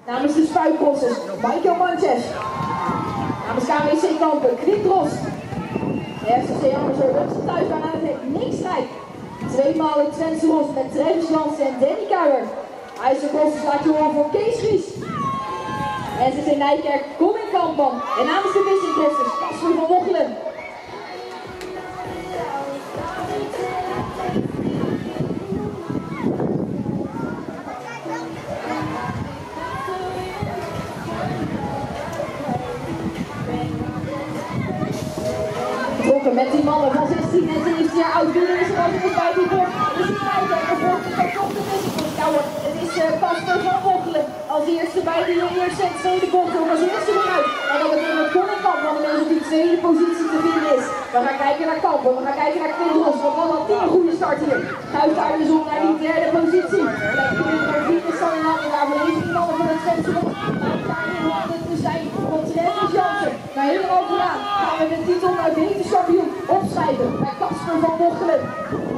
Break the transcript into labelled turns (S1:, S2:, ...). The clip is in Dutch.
S1: Namens de Spuitbossers, Michael Manches. Namens KWC Kampen, Krip Drost. De FCC Amersfoort op zijn thuisbaan aan het hek, Nick Strijk. Tweemaal het Twentse Ros met Travis Jansen en Danny Kuijer. IJzerbossers laat je horen voor Kees Vries. SSC Nijkerk, Colin Kampan. En namens de Wissingbossers, Casper van Wochelen. Met die mannen van 16 en 17 jaar oud willen ze ook nog bij die bocht. Dus die kijken en voor de wisselbocht. Het is Casper van Wochelen als eerste bij de eerste en tweede bocht. Als eerste eruit. En dan betekent Colin Kampen inmiddels op die tweede positie te vinden is. We gaan kijken naar Kampen, we gaan kijken naar Quindros. Want dan had een goede start hier. Schuift daar dus op naar die derde positie. Kijk, de vierde stand in handen. Daarvoor heeft die mannen van het Twentse Ros. Maar daarin handen te zijn van Travis Jansen. Maar helemaal vooraan gaan we de titel naar wetenschapkampioen opschrijven bij Casper van Wochelen.